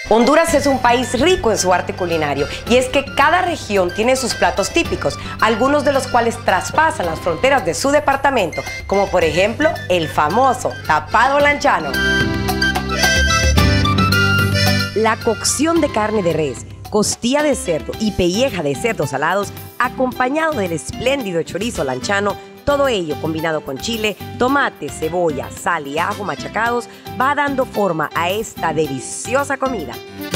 Honduras es un país rico en su arte culinario y es que cada región tiene sus platos típicos, algunos de los cuales traspasan las fronteras de su departamento, como por ejemplo el famoso tapado lanchano. La cocción de carne de res, costilla de cerdo y pelleja de cerdo salados, acompañado del espléndido chorizo lanchano, todo ello combinado con chile, tomate, cebolla, sal y ajo machacados, va dando forma a esta deliciosa comida.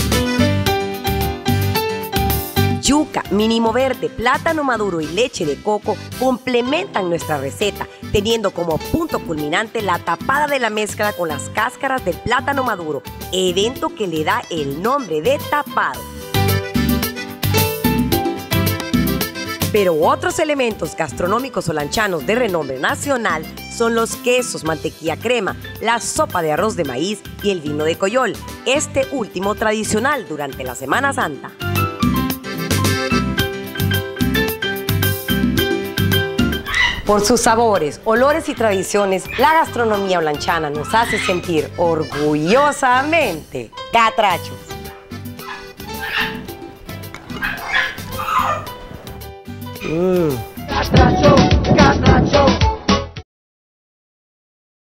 Yuca, mínimo verde, plátano maduro y leche de coco complementan nuestra receta, teniendo como punto culminante la tapada de la mezcla con las cáscaras del plátano maduro, evento que le da el nombre de tapado. Pero otros elementos gastronómicos olanchanos de renombre nacional son los quesos, mantequilla crema, la sopa de arroz de maíz y el vino de coyol, este último tradicional durante la Semana Santa. Por sus sabores, olores y tradiciones, la gastronomía olanchana nos hace sentir orgullosamente catrachos. Catracho, catracho.